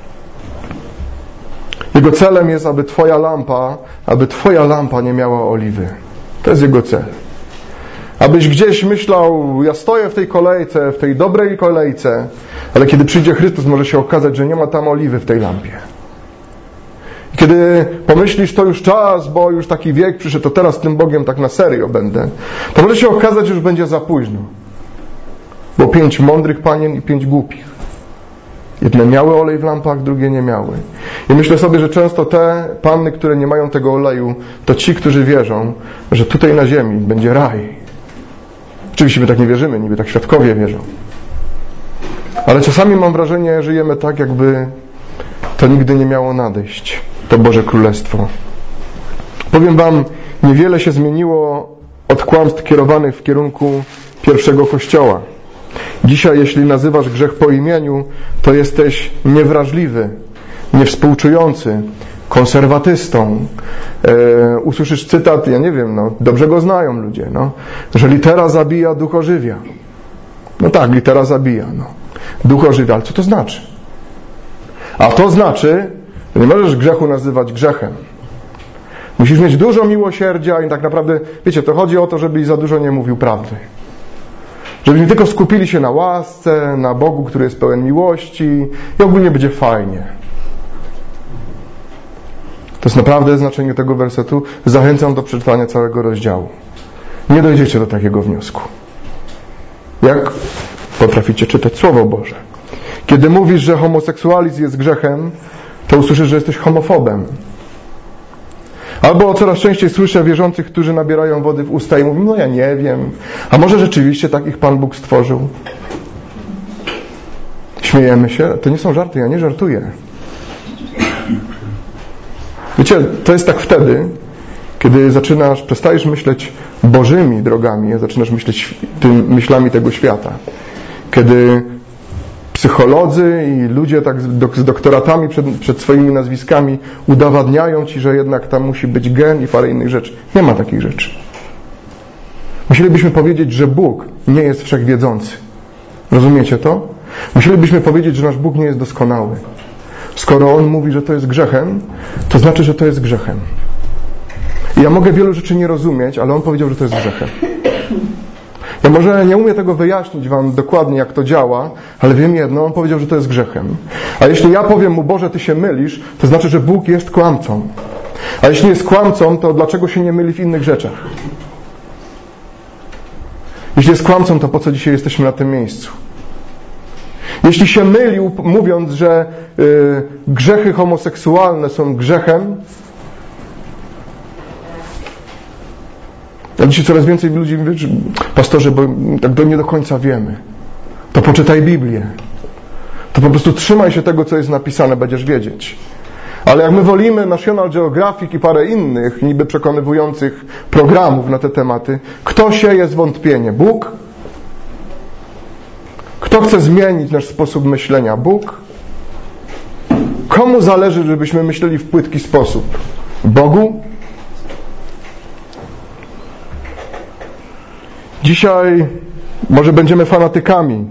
Speaker 1: Jego celem jest, aby Twoja lampa, aby Twoja lampa nie miała oliwy. To jest Jego cel. Abyś gdzieś myślał, ja stoję w tej kolejce, w tej dobrej kolejce, ale kiedy przyjdzie Chrystus, może się okazać, że nie ma tam oliwy w tej lampie. Kiedy pomyślisz, to już czas, bo już taki wiek przyszedł, to teraz z tym Bogiem tak na serio będę, to może się okazać, że już będzie za późno. Było pięć mądrych panien i pięć głupich. Jedne miały olej w lampach, drugie nie miały. I myślę sobie, że często te panny, które nie mają tego oleju, to ci, którzy wierzą, że tutaj na ziemi będzie raj. Oczywiście my tak nie wierzymy, niby tak świadkowie wierzą. Ale czasami mam wrażenie, żyjemy tak, jakby to nigdy nie miało nadejść, to Boże Królestwo. Powiem wam, niewiele się zmieniło od kłamstw kierowanych w kierunku pierwszego Kościoła. Dzisiaj, jeśli nazywasz grzech po imieniu, to jesteś niewrażliwy, niewspółczujący, konserwatystą. E, usłyszysz cytat, ja nie wiem, no, dobrze go znają ludzie, no, że litera zabija, duch ożywia. No tak, litera zabija, no. Duch ożywia, ale co to znaczy? A to znaczy, że nie możesz grzechu nazywać grzechem. Musisz mieć dużo miłosierdzia i tak naprawdę, wiecie, to chodzi o to, żebyś za dużo nie mówił prawdy. Żebyśmy tylko skupili się na łasce, na Bogu, który jest pełen miłości i ogólnie będzie fajnie. To jest naprawdę znaczenie tego wersetu. Zachęcam do przeczytania całego rozdziału. Nie dojdziecie do takiego wniosku. Jak potraficie czytać Słowo Boże? Kiedy mówisz, że homoseksualizm jest grzechem, to usłyszysz, że jesteś homofobem. Albo coraz częściej słyszę wierzących, którzy nabierają wody w usta i mówią, no ja nie wiem, a może rzeczywiście tak ich Pan Bóg stworzył? Śmiejemy się? To nie są żarty, ja nie żartuję. Wiecie, to jest tak wtedy, kiedy zaczynasz, przestajesz myśleć bożymi drogami, a zaczynasz myśleć tym myślami tego świata. Kiedy psycholodzy i ludzie tak z doktoratami przed, przed swoimi nazwiskami udowadniają ci, że jednak tam musi być gen i parę innych rzeczy. Nie ma takich rzeczy. Musielibyśmy powiedzieć, że Bóg nie jest wszechwiedzący. Rozumiecie to? Musielibyśmy powiedzieć, że nasz Bóg nie jest doskonały. Skoro On mówi, że to jest grzechem, to znaczy, że to jest grzechem. I ja mogę wielu rzeczy nie rozumieć, ale On powiedział, że to jest grzechem. Ja może nie umiem tego wyjaśnić wam dokładnie, jak to działa, ale wiem jedno, On powiedział, że to jest grzechem. A jeśli ja powiem Mu, Boże, Ty się mylisz, to znaczy, że Bóg jest kłamcą. A jeśli jest kłamcą, to dlaczego się nie myli w innych rzeczach? Jeśli jest kłamcą, to po co dzisiaj jesteśmy na tym miejscu? Jeśli się mylił, mówiąc, że y, grzechy homoseksualne są grzechem, a dzisiaj coraz więcej ludzi mówi, że pastorze, bo tak do nie do końca wiemy. To poczytaj Biblię. To po prostu trzymaj się tego, co jest napisane, będziesz wiedzieć. Ale jak my wolimy National Geographic i parę innych niby przekonywujących programów na te tematy, kto sieje zwątpienie? Bóg? Kto chce zmienić nasz sposób myślenia? Bóg? Komu zależy, żebyśmy myśleli w płytki sposób? Bogu? Dzisiaj może będziemy fanatykami.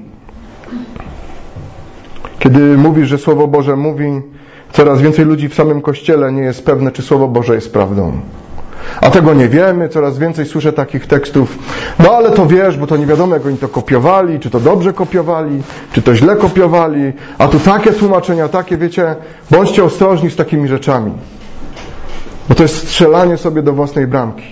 Speaker 1: Kiedy mówisz, że Słowo Boże mówi, coraz więcej ludzi w samym Kościele nie jest pewne, czy Słowo Boże jest prawdą. A tego nie wiemy, coraz więcej słyszę takich tekstów, no ale to wiesz, bo to nie wiadomo, jak oni to kopiowali, czy to dobrze kopiowali, czy to źle kopiowali, a tu takie tłumaczenia, takie, wiecie, bądźcie ostrożni z takimi rzeczami. Bo to jest strzelanie sobie do własnej bramki.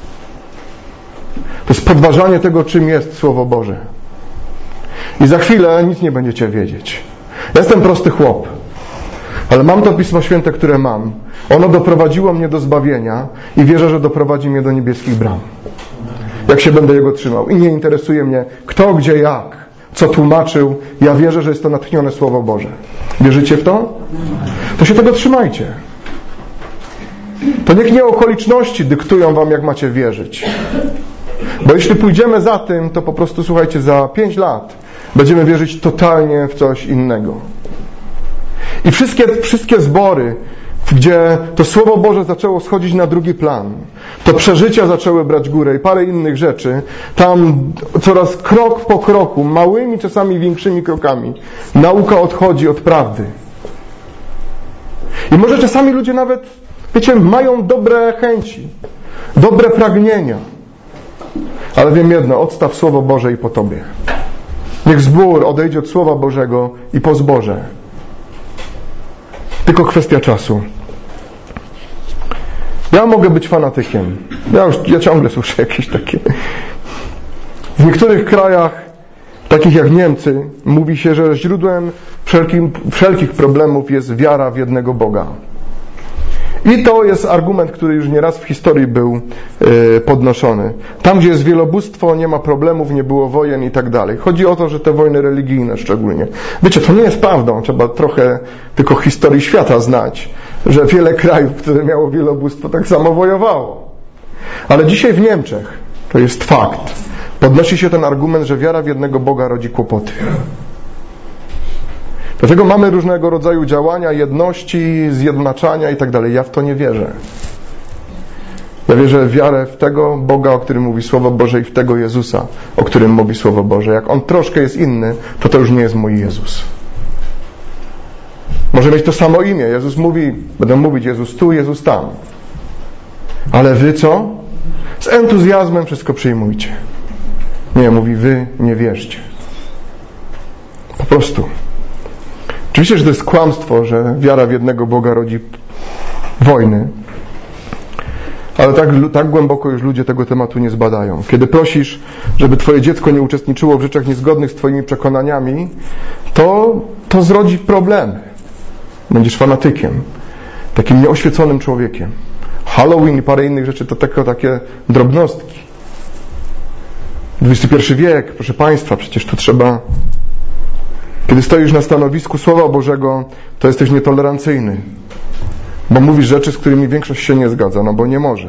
Speaker 1: To jest podważanie tego, czym jest Słowo Boże. I za chwilę nic nie będziecie wiedzieć. Ja jestem prosty chłop, ale mam to Pismo Święte, które mam. Ono doprowadziło mnie do zbawienia i wierzę, że doprowadzi mnie do niebieskich bram. Jak się będę Jego trzymał. I nie interesuje mnie kto, gdzie, jak, co tłumaczył. Ja wierzę, że jest to natchnione Słowo Boże. Wierzycie w to? To się tego trzymajcie. To niech nie okoliczności dyktują wam, jak macie wierzyć. Bo jeśli pójdziemy za tym, to po prostu, słuchajcie, za pięć lat będziemy wierzyć totalnie w coś innego. I wszystkie, wszystkie zbory, gdzie to Słowo Boże zaczęło schodzić na drugi plan, to przeżycia zaczęły brać górę i parę innych rzeczy, tam coraz krok po kroku, małymi, czasami większymi krokami, nauka odchodzi od prawdy. I może czasami ludzie nawet, wiecie, mają dobre chęci, dobre pragnienia. Ale wiem jedno, odstaw Słowo Boże i po tobie. Niech zbór odejdzie od Słowa Bożego i po zborze. Tylko kwestia czasu. Ja mogę być fanatykiem. Ja, już, ja ciągle słyszę jakieś takie... W niektórych krajach, takich jak Niemcy, mówi się, że źródłem wszelkim, wszelkich problemów jest wiara w jednego Boga. I to jest argument, który już nieraz w historii był y, podnoszony. Tam, gdzie jest wielobóstwo, nie ma problemów, nie było wojen i tak dalej. Chodzi o to, że te wojny religijne szczególnie. Wiecie, to nie jest prawdą. Trzeba trochę tylko historii świata znać, że wiele krajów, które miało wielobóstwo, tak samo wojowało. Ale dzisiaj w Niemczech, to jest fakt, podnosi się ten argument, że wiara w jednego Boga rodzi kłopoty. Dlatego mamy różnego rodzaju działania, jedności, zjednaczania i tak dalej. Ja w to nie wierzę. Ja wierzę w wiarę w tego Boga, o którym mówi Słowo Boże, i w tego Jezusa, o którym mówi Słowo Boże. Jak On troszkę jest inny, to to już nie jest mój Jezus. Może mieć to samo imię. Jezus mówi, będę mówić Jezus tu, Jezus tam. Ale wy co? Z entuzjazmem wszystko przyjmujcie. Nie, mówi wy nie wierzcie. Po prostu. Oczywiście, że to jest kłamstwo, że wiara w jednego Boga rodzi wojny. Ale tak, tak głęboko już ludzie tego tematu nie zbadają. Kiedy prosisz, żeby twoje dziecko nie uczestniczyło w rzeczach niezgodnych z twoimi przekonaniami, to, to zrodzi problemy. Będziesz fanatykiem. Takim nieoświeconym człowiekiem. Halloween i parę innych rzeczy to tylko takie drobnostki. dwudziesty pierwszy wiek, proszę Państwa, przecież tu trzeba... Kiedy stoisz na stanowisku Słowa Bożego, to jesteś nietolerancyjny. Bo mówisz rzeczy, z którymi większość się nie zgadza, no bo nie może.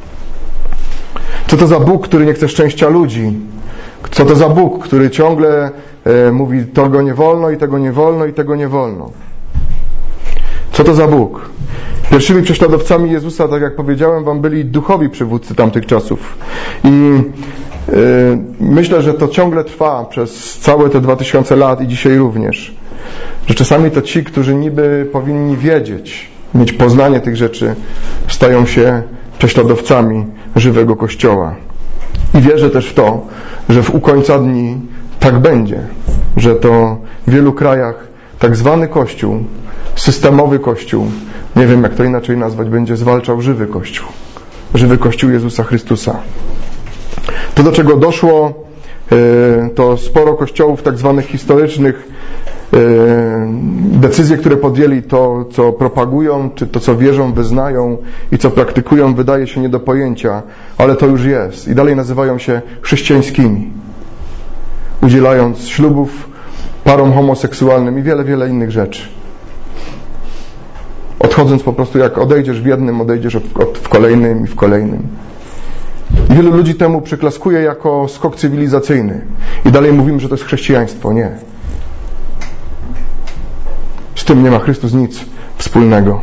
Speaker 1: Co to za Bóg, który nie chce szczęścia ludzi? Co to za Bóg, który ciągle e, mówi tego nie wolno i tego nie wolno i tego nie wolno? Co to za Bóg? Pierwszymi prześladowcami Jezusa, tak jak powiedziałem wam, byli duchowi przywódcy tamtych czasów. I yy, myślę, że to ciągle trwa przez całe te dwa tysiące lat i dzisiaj również. Że czasami to ci, którzy niby powinni wiedzieć, mieć poznanie tych rzeczy, stają się prześladowcami żywego Kościoła. I wierzę też w to, że w u końca dni tak będzie. Że to w wielu krajach tak zwany Kościół, systemowy Kościół, nie wiem jak to inaczej nazwać, będzie zwalczał żywy Kościół. Żywy Kościół Jezusa Chrystusa. To, do czego doszło, to sporo kościołów tak zwanych historycznych, decyzje, które podjęli, to co propagują, czy to co wierzą, wyznają i co praktykują, wydaje się nie do pojęcia, ale to już jest. I dalej nazywają się chrześcijańskimi. Udzielając ślubów parom homoseksualnym i wiele, wiele innych rzeczy. Odchodząc po prostu, jak odejdziesz w jednym, odejdziesz w kolejnym i w kolejnym. I wielu ludzi temu przyklaskuje jako skok cywilizacyjny. I dalej mówimy, że to jest chrześcijaństwo. Nie. Z tym nie ma Chrystus nic wspólnego.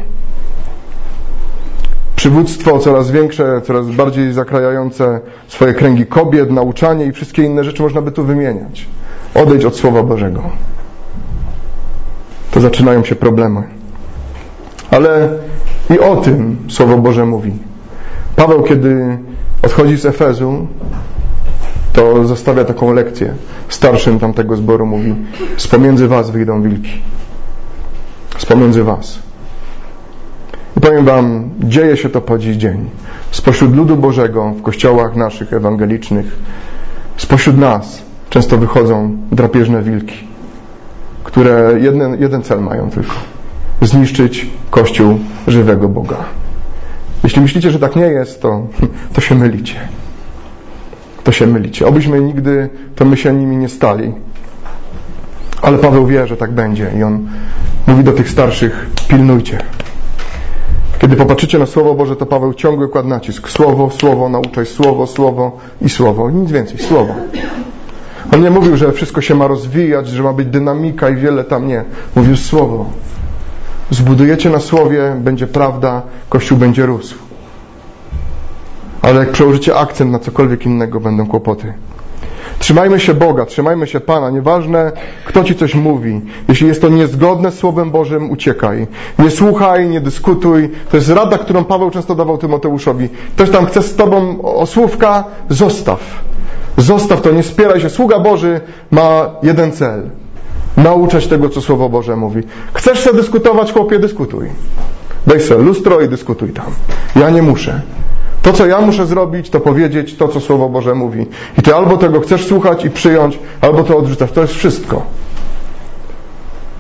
Speaker 1: Przywództwo coraz większe, coraz bardziej zakrajające swoje kręgi kobiet, nauczanie i wszystkie inne rzeczy można by tu wymieniać. Odejdź od Słowa Bożego. To zaczynają się problemy. Ale i o tym Słowo Boże mówi. Paweł, kiedy odchodzi z Efezu, to zostawia taką lekcję. Starszym tamtego zboru mówi: z pomiędzy was wyjdą wilki. Z pomiędzy was. I powiem wam, dzieje się to po dziś dzień. Spośród ludu Bożego, w kościołach naszych ewangelicznych, spośród nas często wychodzą drapieżne wilki, które jeden, jeden cel mają tylko. Zniszczyć Kościół żywego Boga. Jeśli myślicie, że tak nie jest, to, to się mylicie. To się mylicie. Obyśmy nigdy, to my się nimi nie stali. Ale Paweł wie, że tak będzie i on mówi do tych starszych: pilnujcie. Kiedy popatrzycie na Słowo Boże, to Paweł ciągle kładł nacisk. Słowo, słowo, nauczaj słowo, słowo i słowo. Nic więcej, słowo. On nie mówił, że wszystko się ma rozwijać, że ma być dynamika i wiele tam nie. Mówił słowo. Zbudujecie na słowie, będzie prawda, Kościół będzie rósł. Ale jak przełożycie akcent na cokolwiek innego, będą kłopoty. Trzymajmy się Boga, trzymajmy się Pana. Nieważne, kto ci coś mówi. Jeśli jest to niezgodne z Słowem Bożym, uciekaj. Nie słuchaj, nie dyskutuj. To jest rada, którą Paweł często dawał Tymoteuszowi. Ktoś tam chce z tobą o słówka, zostaw. Zostaw to, nie spieraj się. Sługa Boży ma jeden cel. Nauczać tego, co Słowo Boże mówi. Chcesz sobie dyskutować, chłopie, dyskutuj. Weź sobie lustro i dyskutuj tam. Ja nie muszę. To, co ja muszę zrobić, to powiedzieć to, co Słowo Boże mówi. I ty albo tego chcesz słuchać i przyjąć, albo to odrzucasz. To jest wszystko.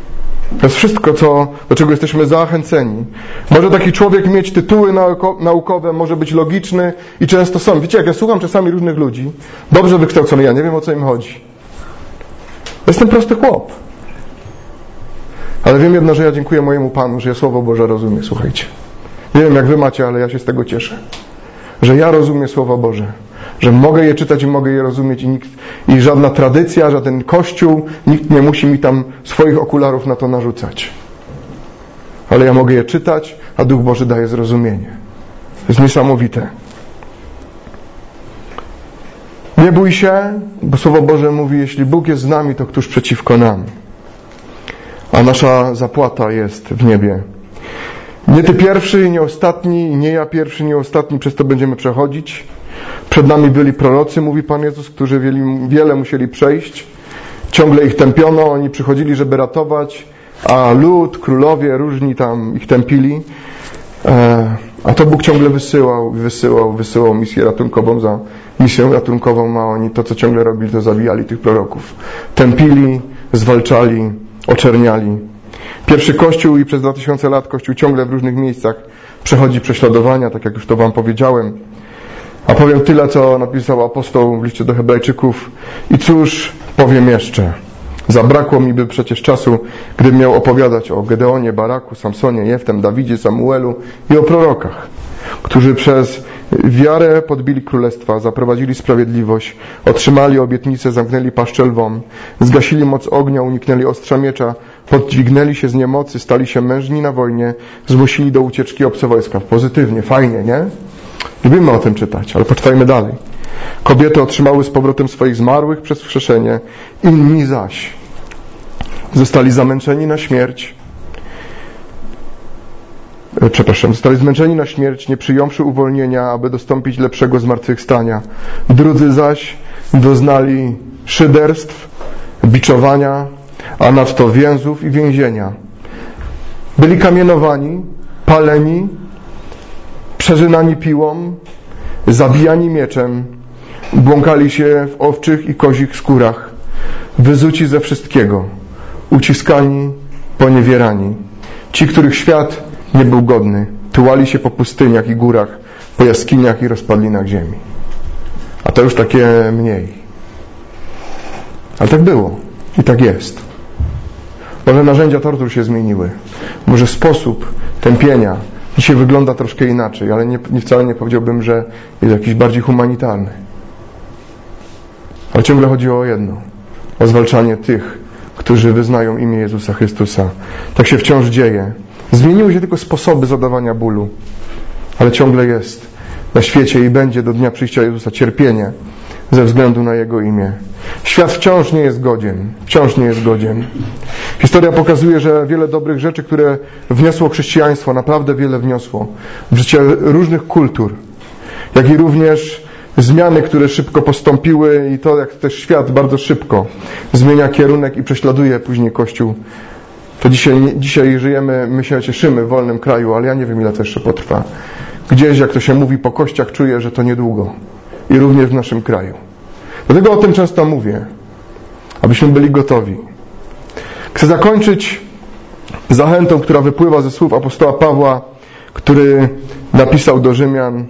Speaker 1: To jest wszystko, co, do czego jesteśmy zachęceni. Może taki człowiek mieć tytuły naukowe, może być logiczny i często są. Wiecie, jak ja słucham czasami różnych ludzi, dobrze wykształcony, ja nie wiem, o co im chodzi. Jestem prosty chłop. Ale wiem jedno, że ja dziękuję mojemu Panu, że ja Słowo Boże rozumiem, słuchajcie. Nie wiem, jak wy macie, ale ja się z tego cieszę. Że ja rozumiem Słowo Boże. Że mogę je czytać i mogę je rozumieć i, nikt, i żadna tradycja, żaden kościół, nikt nie musi mi tam swoich okularów na to narzucać. Ale ja mogę je czytać, a Duch Boży daje zrozumienie. To jest niesamowite. Nie bój się, bo Słowo Boże mówi, jeśli Bóg jest z nami, to któż przeciwko nam? A nasza zapłata jest w niebie. Nie ty pierwszy, nie ostatni, nie ja pierwszy, nie ostatni, przez to będziemy przechodzić. Przed nami byli prorocy, mówi Pan Jezus, którzy wiele musieli przejść. Ciągle ich tępiono, oni przychodzili, żeby ratować, a lud, królowie, różni tam ich tępili. A to Bóg ciągle wysyłał, wysyłał, wysyłał misję ratunkową za misję ratunkową, a oni to, co ciągle robili, to zabijali tych proroków. Tępili, zwalczali, oczerniali. Pierwszy Kościół i przez dwa tysiące lat Kościół ciągle w różnych miejscach przechodzi prześladowania, tak jak już to wam powiedziałem. A powiem tyle, co napisał apostoł w liście do Hebrajczyków. I cóż powiem jeszcze? Zabrakło mi by przecież czasu, gdybym miał opowiadać o Gedeonie, Baraku, Samsonie, Jeftem, Dawidzie, Samuelu i o prorokach, którzy przez wiarę podbili królestwa, zaprowadzili sprawiedliwość, otrzymali obietnicę, zamknęli paszczę lwom, zgasili moc ognia, uniknęli ostrza miecza, podźwignęli się z niemocy, stali się mężni na wojnie, zmusili do ucieczki obce wojska. Pozytywnie, fajnie, nie? Lubimy o tym czytać, ale poczytajmy dalej. Kobiety otrzymały z powrotem swoich zmarłych przez wskrzeszenie, inni zaś zostali zamęczeni na śmierć, przepraszam, zostali zmęczeni na śmierć, nie przyjąwszy uwolnienia, aby dostąpić lepszego zmartwychwstania. Drudzy zaś doznali szyderstw, biczowania, a nadto więzów i więzienia. Byli kamienowani, paleni, przerzynani piłą, zabijani mieczem, błąkali się w owczych i kozich skórach, wyzuci ze wszystkiego, uciskani, poniewierani. Ci, których świat nie był godny, tułali się po pustyniach i górach, po jaskiniach i rozpadlinach ziemi. A to już takie mniej. Ale tak było i tak jest. Może narzędzia tortur się zmieniły. Może sposób tępienia dzisiaj wygląda troszkę inaczej, ale nie, nie wcale nie powiedziałbym, że jest jakiś bardziej humanitarny. Ale ciągle chodzi o jedno. O zwalczanie tych, którzy wyznają imię Jezusa Chrystusa. Tak się wciąż dzieje. Zmieniły się tylko sposoby zadawania bólu, ale ciągle jest na świecie i będzie do dnia przyjścia Jezusa cierpienie ze względu na Jego imię. Świat wciąż nie jest godzien. Wciąż nie jest godzien. Historia pokazuje, że wiele dobrych rzeczy, które wniosło chrześcijaństwo, naprawdę wiele wniosło w życie różnych kultur, jak i również zmiany, które szybko postąpiły i to, jak też świat bardzo szybko zmienia kierunek i prześladuje później Kościół. To dzisiaj, dzisiaj żyjemy, my się cieszymy w wolnym kraju, ale ja nie wiem, ile to jeszcze potrwa. Gdzieś, jak to się mówi, po kościach czuję, że to niedługo. I również w naszym kraju. Dlatego o tym często mówię, abyśmy byli gotowi. Chcę zakończyć zachętą, która wypływa ze słów apostoła Pawła, który napisał do Rzymian: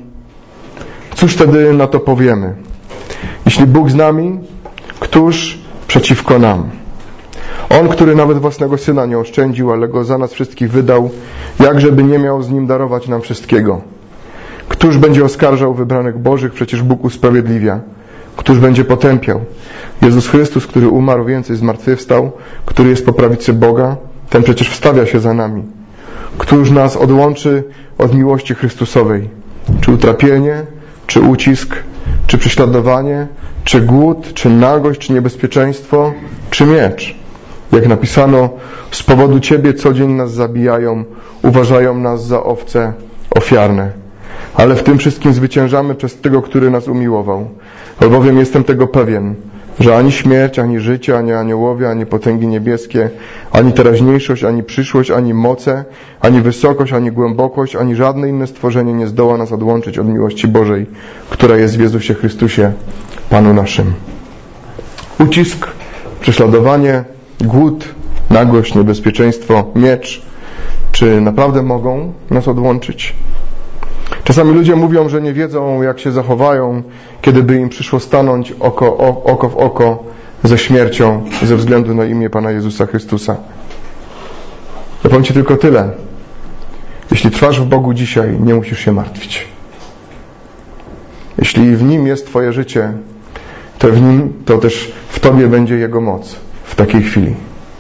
Speaker 1: cóż wtedy na to powiemy? Jeśli Bóg z nami, któż przeciwko nam? On, który nawet własnego Syna nie oszczędził, ale Go za nas wszystkich wydał, jakżeby nie miał z Nim darować nam wszystkiego. Któż będzie oskarżał wybranych Bożych? Przecież Bóg usprawiedliwia. Któż będzie potępiał? Jezus Chrystus, który umarł, więcej zmartwychwstał, który jest po prawicy Boga, ten przecież wstawia się za nami. Któż nas odłączy od miłości Chrystusowej? Czy utrapienie, czy ucisk, czy prześladowanie, czy głód, czy nagość, czy niebezpieczeństwo, czy miecz? Jak napisano, z powodu Ciebie co dzień nas zabijają, uważają nas za owce ofiarne. Ale w tym wszystkim zwyciężamy przez Tego, który nas umiłował. Albowiem jestem tego pewien, że ani śmierć, ani życie, ani aniołowie, ani potęgi niebieskie, ani teraźniejszość, ani przyszłość, ani moce, ani wysokość, ani głębokość, ani żadne inne stworzenie nie zdoła nas odłączyć od miłości Bożej, która jest w Jezusie Chrystusie, Panu naszym. Ucisk, prześladowanie, głód, nagość, niebezpieczeństwo, miecz, czy naprawdę mogą nas odłączyć? Czasami ludzie mówią, że nie wiedzą, jak się zachowają, kiedy by im przyszło stanąć oko, o, oko w oko ze śmiercią ze względu na imię Pana Jezusa Chrystusa. Ja powiem Ci tylko tyle. Jeśli trwasz w Bogu dzisiaj, nie musisz się martwić. Jeśli w Nim jest Twoje życie, to w Nim, to też w Tobie będzie Jego moc w takiej chwili.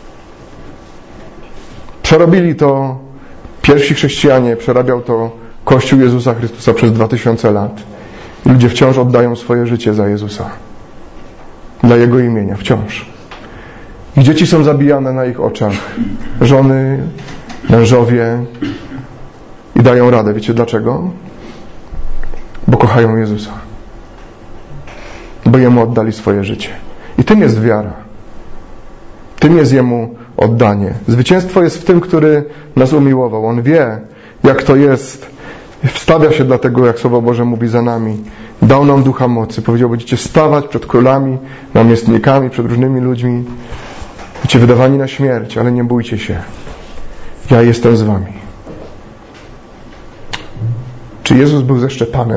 Speaker 1: Przerobili to pierwsi chrześcijanie, przerabiał to Kościół Jezusa Chrystusa przez dwa tysiące lat. I ludzie wciąż oddają swoje życie za Jezusa. Dla Jego imienia, wciąż. Ich dzieci są zabijane na ich oczach. Żony, mężowie i dają radę. Wiecie dlaczego? Bo kochają Jezusa. Bo Jemu oddali swoje życie. I tym jest wiara. Tym jest Jemu oddanie. Zwycięstwo jest w tym, który nas umiłował. On wie, jak to jest. Wstawia się dlatego, jak Słowo Boże mówi za nami. Dał nam ducha mocy. Powiedział, będziecie stawać przed królami, namiestnikami, przed różnymi ludźmi. Będziecie wydawani na śmierć, ale nie bójcie się. Ja jestem z wami. Czy Jezus był ze Szczepanem?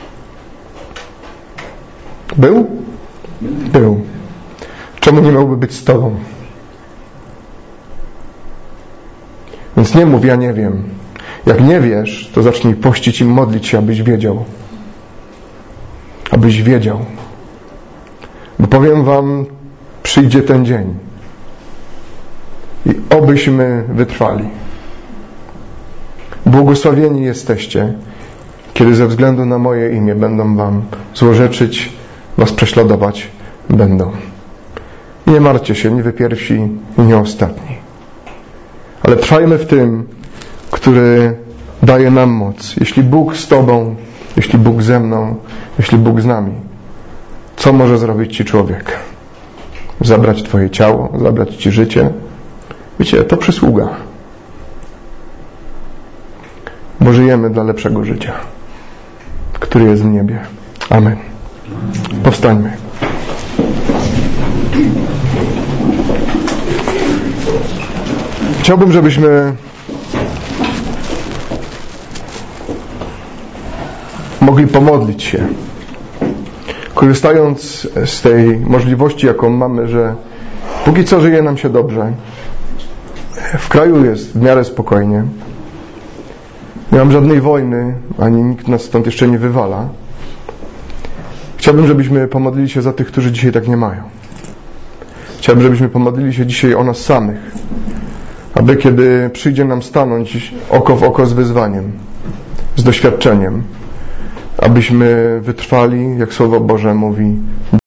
Speaker 1: Był? Był. Czemu nie miałby być z tobą? Więc nie mów, ja nie wiem. Jak nie wiesz, to zacznij pościć i modlić się, abyś wiedział. Abyś wiedział. Bo powiem wam, przyjdzie ten dzień. I obyśmy wytrwali. Błogosławieni jesteście, kiedy ze względu na moje imię będą wam złorzeczyć, was prześladować będą. Nie martwcie się, nie wy pierwsi i nie ostatni. Ale trwajmy w tym, który daje nam moc. Jeśli Bóg z tobą, jeśli Bóg ze mną, jeśli Bóg z nami, co może zrobić ci człowiek? Zabrać twoje ciało, zabrać ci życie? Wiecie, to przysługa. Bo żyjemy dla lepszego życia, który jest w niebie. Amen. Powstańmy. Chciałbym, żebyśmy mogli pomodlić się, korzystając z tej możliwości, jaką mamy, że póki co żyje nam się dobrze, w kraju jest w miarę spokojnie, nie mam żadnej wojny, ani nikt nas stąd jeszcze nie wywala. Chciałbym, żebyśmy pomodlili się za tych, którzy dzisiaj tak nie mają. Chciałbym, żebyśmy pomodlili się dzisiaj o nas samych, aby kiedy przyjdzie nam stanąć oko w oko z wyzwaniem, z doświadczeniem, abyśmy wytrwali, jak Słowo Boże mówi,